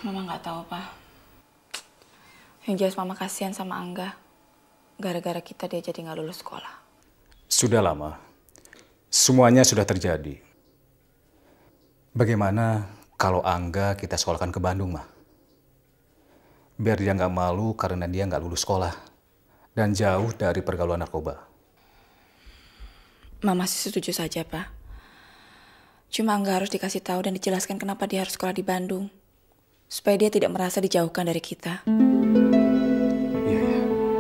Mama nggak tahu, Pak. Yang jelas Mama kasihan sama Angga. Gara-gara kita dia jadi nggak lulus sekolah. Sudah lama. Semuanya sudah terjadi. Bagaimana kalau Angga kita sekolahkan ke Bandung, Ma? Biar dia nggak malu karena dia nggak lulus sekolah. Dan jauh dari pergaulan narkoba. Mama sih setuju saja, Pak. Cuma Angga harus dikasih tahu dan dijelaskan kenapa dia harus sekolah di Bandung. Supaya dia tidak merasa dijauhkan dari kita. Iya, iya.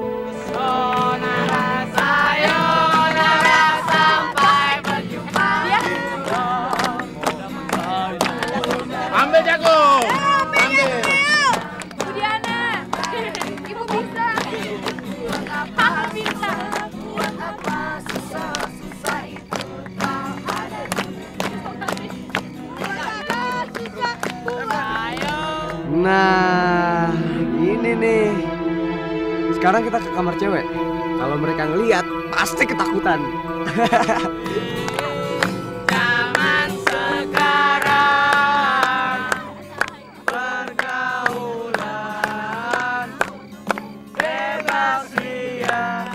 Ambil jago. Ambil. Bu Diana. Ibu bisa. Aku bisa. Nah, ini nih. Sekarang kita ke kamar cewek. Kalau mereka ngeliat, pasti ketakutan. Zaman sekarang pergaulan bebas ria.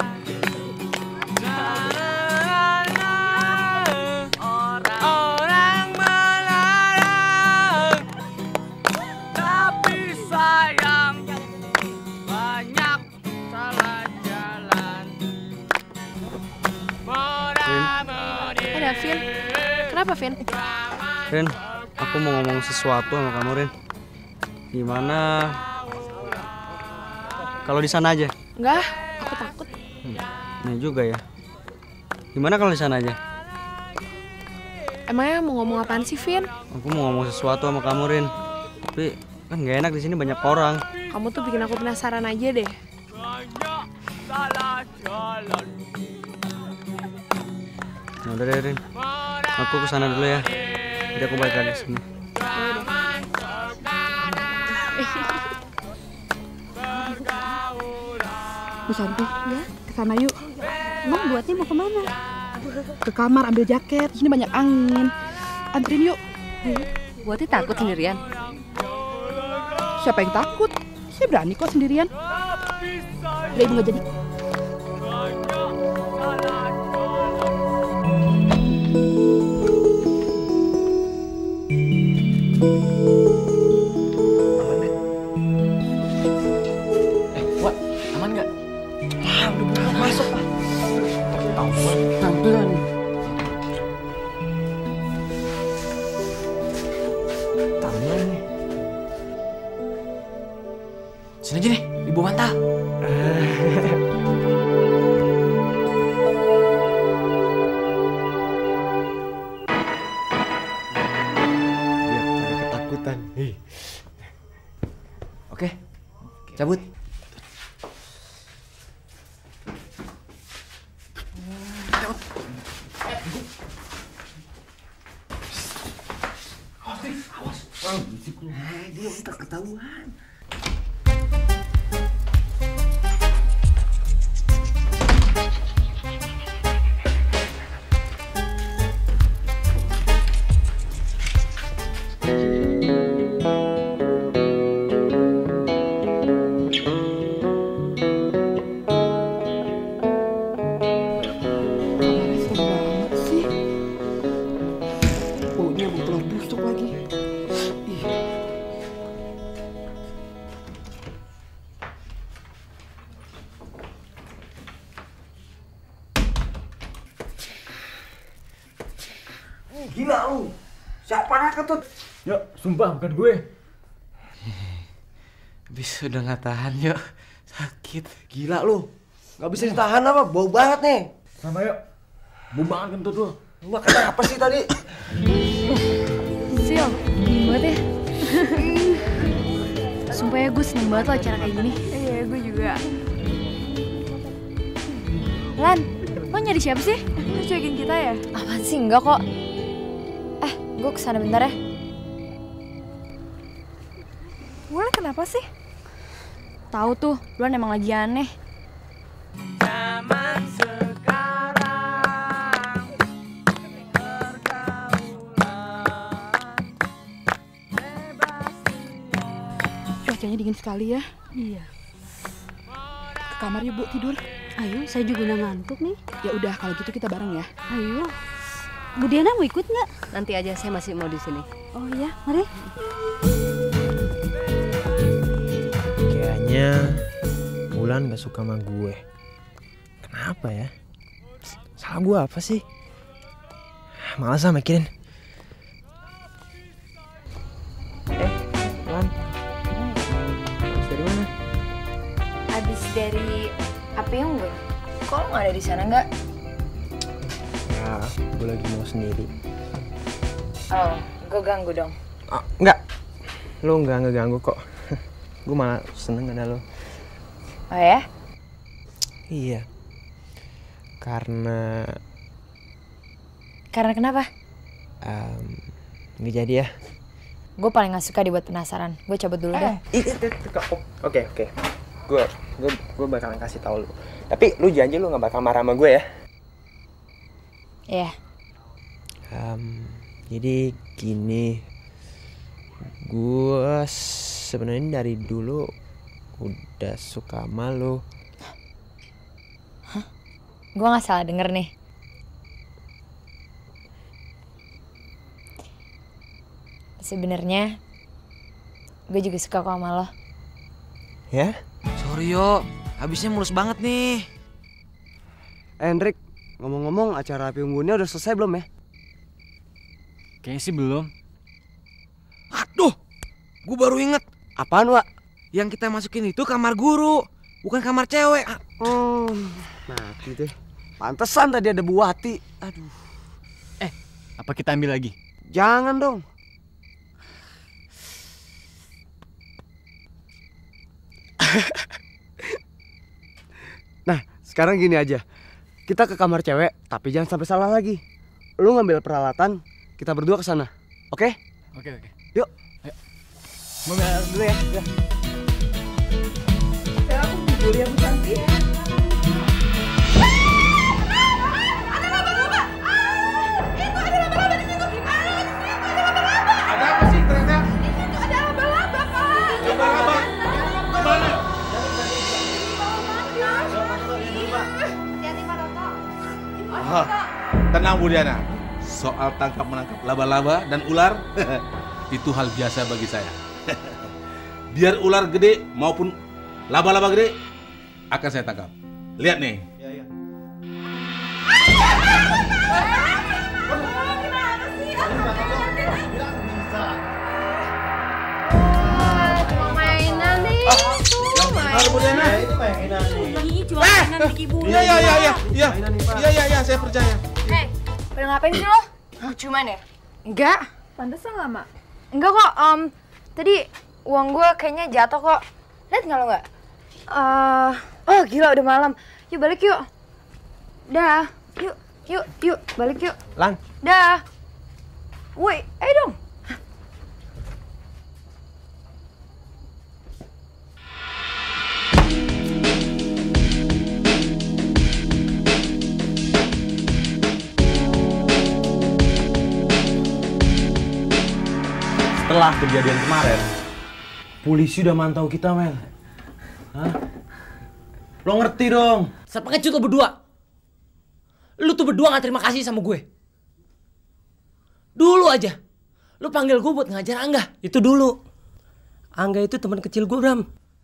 Orang melarang, tapi sayang banyak salah jalan. Ada Vin. Kenapa Vin? Rin, aku mau ngomong sesuatu sama kamu, Rin. Gimana kalau di sana aja? Enggak, aku takut. Nah juga ya. Gimana kalau di sana aja? Emangnya mau ngomong apaan sih, Vin? Aku mau ngomong sesuatu sama kamu, Rin. Tapi kan gak enak di sini banyak orang. Kamu tuh bikin aku penasaran aja deh. Salah jalan. Nah, udah deh, Rin. Aku kesana dulu ya. Jadi aku balik lagi sini. Bu Santi, ya, ke sana yuk. Emang buatnya mau kemana? Ke kamar ambil jaket, di sini banyak angin. Anterin yuk. Buatnya takut sendirian. Siapa yang takut? Saya berani kok sendirian. Udah ibu nggak jadi. Wah, aman nggak? Wah, udah masuk Pak. Tampilan. Tampilan nih. Sini aja nih, ibu bantal. Biar cari ketakutan. Oke, cabut. Dia udah ketahuan. Kamarnya serem banget sih. Baunya bau telur busuk lagi. Ih. Gila lu. Siapa nak ketut? Ya, sumpah bukan gue. Bis udah nggak tahan yuk. Sakit. Gila lu. Nggak bisa ditahan apa? Bau banget nih. Sama yuk. Bau banget kentut lu. Lu makan apa sih tadi? Sil, dingin banget ya. Sumpah ya gue seneng banget loh acara kayak gini. Iya, gue juga. Lan, lo nyari siapa sih? Lo cuekin kita ya? Apaan sih? Enggak kok. Gue kesana bentar ya. Wulan kenapa sih? Tahu tuh, Wulan emang lagi aneh. Zaman sekarang pergaulan bebas ria. Cuacanya dingin sekali ya. Iya. Ke kamar yuk Bu, tidur. Ayo, saya juga udah ngantuk nih. Ya udah kalau gitu kita bareng ya. Ayo. Bu Diana mau ikut nggak? Nanti aja, saya masih mau di sini. Oh iya, mari. Kayaknya Wulan gak suka sama gue. Kenapa ya? Salah gue apa sih? Malas ah mikirin. Wulan. Habis dari mana? Habis dari apa yang gue? Kok lo nggak ada di sana nggak? Ya, gue lagi mau sendiri. Oh, gue ganggu dong. Oh, enggak. Lo enggak ngeganggu kok. Gue malah seneng ada lo. Oh ya? Iya. Karena kenapa? nggak jadi ya. Gue paling gak suka dibuat penasaran. Gue cabut dulu deh. Oke. Gue bakalan kasih tahu lu. Tapi lu janji lu nggak bakal marah sama gue ya? Iya. Jadi gini, gue sebenarnya dari dulu udah suka sama lu. Hah? Gue nggak salah denger nih. Sebenarnya gue juga suka kok sama lo. Ya? Sorry yo, habisnya mulus banget nih. Hendrik, ngomong-ngomong acara api unggunnya udah selesai belum ya? Kayaknya sih belum. Aduh, gue baru inget. Apaan, Wak? Yang kita masukin itu kamar guru, bukan kamar cewek. Mati deh. Pantesan tadi ada Bu Wati. Aduh. Apa kita ambil lagi? Jangan dong. Nah, sekarang gini aja. Kita ke kamar cewek, tapi jangan sampai salah lagi. Lu ngambil peralatan, kita berdua ke sana. Oke? Oke. Yuk. Ayo. Mau dulu ya. Ya aku tidur ya Bu Santi. Ada apa sih ternyata? Ada laba-laba, Pak. Laba-laba? Gimana? Tenang Bu Diana. Soal tangkap-menangkap laba-laba dan ular itu hal biasa bagi saya. Biar ular gede maupun laba-laba gede akan saya tangkap. Lihat nih. Gimana sih? Mainan nih. Yang benar Bu Diana. Ini jual mainan Diki Bu. Iya, saya percaya. Pada ngapain sih lo? Cuman ya? Enggak. Pantesan lama. Enggak kok, tadi uang gue kayaknya jatuh kok. Lihat nggak lo nggak? Oh gila udah malam. Yuk balik yuk. Dah. Yuk balik yuk. Lan. Dah. Woi, ayo dong. Setelah kejadian kemarin, polisi udah mantau kita, men. Hah? Lo ngerti dong? Sepengecut lo berdua. Lu tuh berdua gak terima kasih sama gue. Dulu aja, lu panggil gue buat ngajar Angga. Itu dulu. Angga itu teman kecil gue, Bram.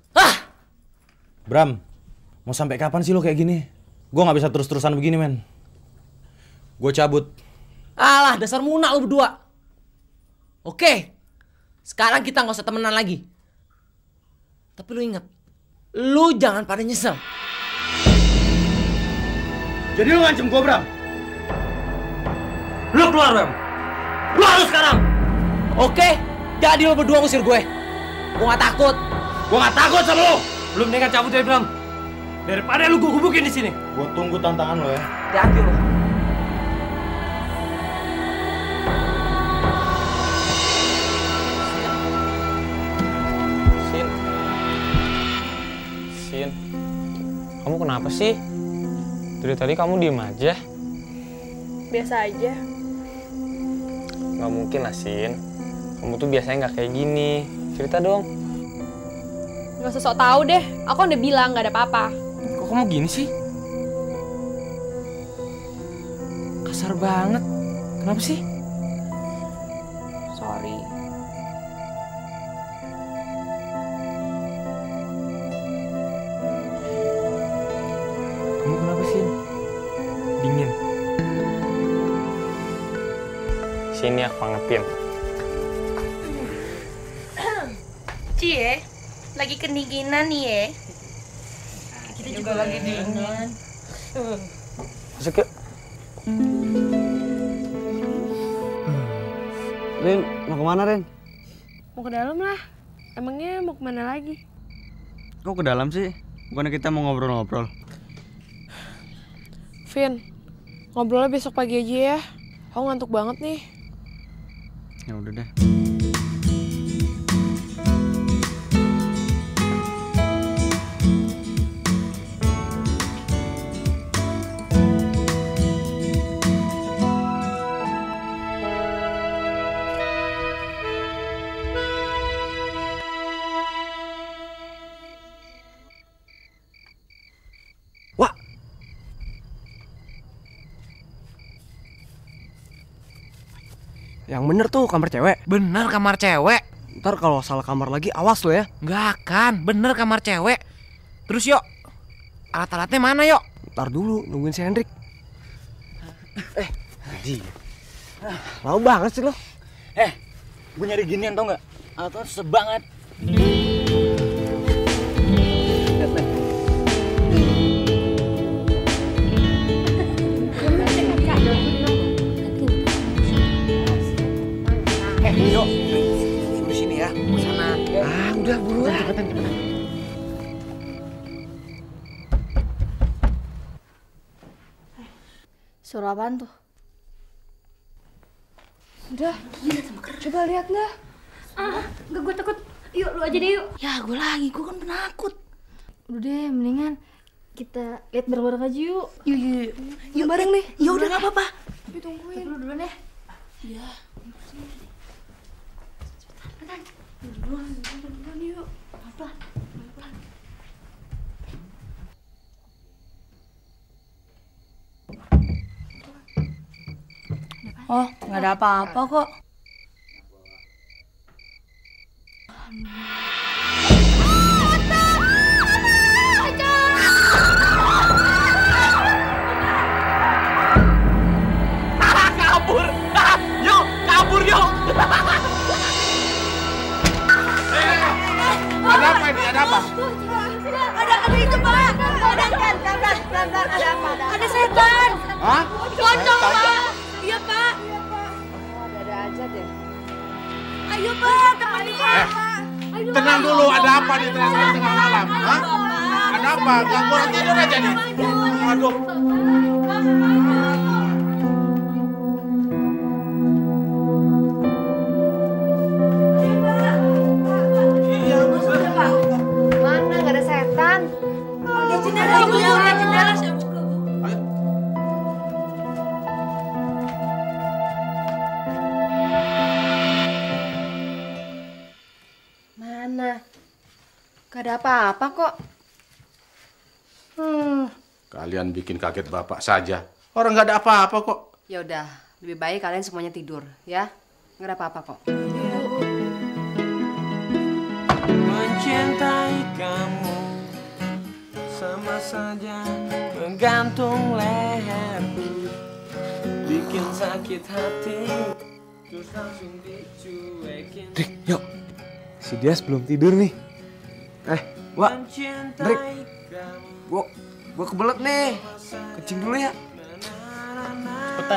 Bram, mau sampai kapan sih lo kayak gini? Gue gak bisa terus-terusan begini, men. Gue cabut. Alah, dasar munak lu berdua. Oke, sekarang kita gak usah temenan lagi. Tapi lu ingat, lu jangan pada nyesel. Jadi lu ngancem gue, Bram? Lu keluar, Bram. Keluar lu sekarang. Oke, jadi lu berdua ngusir gue. Gue gak takut. Gue gak takut sama lu. Lu mendingan cabut deh, Bram. Daripada lu gue gebukin di sini. Gue tunggu tantangan lo ya. Hati-hati lu. Sin, kamu kenapa sih? Dari tadi kamu diem aja. Biasa aja. Gak mungkin lah, Sin. Kamu tuh biasanya gak kayak gini. Cerita dong. Gak usah sok tau deh, aku udah bilang gak ada apa-apa. Kok kamu gini sih? Kasar banget. Kenapa sih? Sorry. Kamu kenapa sih? Dingin. Sini aku angetin. Cie, lagi kedinginan nih ya. Kita juga lagi dingin. Masuk yuk. Rin, mau kemana Rin? Mau ke dalam lah. Emangnya mau kemana lagi? Kok ke dalam sih? Bukannya kita mau ngobrol-ngobrol? Vin, ngobrolnya besok pagi aja ya. Aku ngantuk banget nih. Ya udah deh. Yang bener tuh kamar cewek. Bener kamar cewek. Ntar kalau salah kamar lagi awas lo ya. Nggak akan, bener kamar cewek. Terus yuk, alat-alatnya mana yuk? Ntar dulu, nungguin si Hendrik. Mau banget sih lo. Gue nyari ginian tau nggak? Alatnya susah banget. Yuk, di sini ya. Ke sana. Udah buruan. Cepetan. Suruh apaan tuh? Udah, coba lihat dah. Enggak, gue takut. Yuk, lu aja deh yuk. Ya, gue lagi, gue kan penakut. Udah deh, mendingan kita lihat bareng-bareng aja yuk. Yuk bareng nih. Ya udah nggak apa-apa. Tapi tungguin. Lu duluan ya. Iya. Cepetan. Duluan yuk. Pelan-pelan. Oh, nggak ada apa-apa kok. Kabur! Yuk, kabur yuk! Ada apa ini? Ada apa? Ada itu Pak. Pelan-pelan, ada apa? Ada setan. Hah? Pocong Pak. Iya Pak. Ada aja deh. Ayo Pak, temenin Pak. Tenang dulu, ada apa nih tengah malam? Hah? Ada apa? Ganggu orang tidur aja nih. Aduh. Mana nggak ada setan? Lihat jendela Bu, lihat jendela saya buka Bu. Mana? Gak ada apa-apa kok. Kalian bikin kaget bapak saja. Orang nggak ada apa-apa kok. Ya udah, lebih baik kalian semuanya tidur, ya. Nggak ada apa-apa kok. Mencintai kamu sama saja menggantung leherku, bikin sakit hati, terus langsung dicuekin. Rik, yuk. Si Dias belum tidur nih. Wak, Rik. Gua kebelet nih. Kencing dulu ya. Cepetan.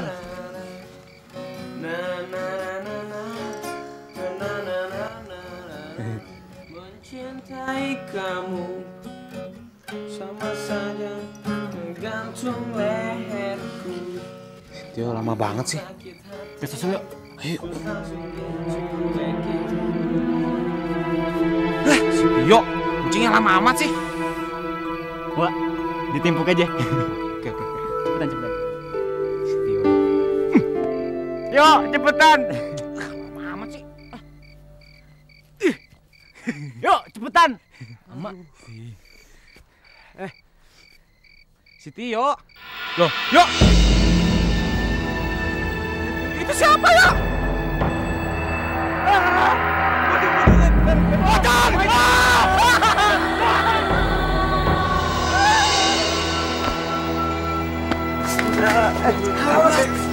Mencintai kamu sama saja menggantung leherku. Dia lama banget sih. Kita susul yuk. Ayo. Si Tio, kucingnya lama amat sih. Wak, ditimpuk aja. Oke. Cepetan. Si Tio. Yuk, cepetan. Lama amat sih. Yuk, cepetan. Emak. Siti, yuk. Loh, yuk. Itu siapa ya? Awas!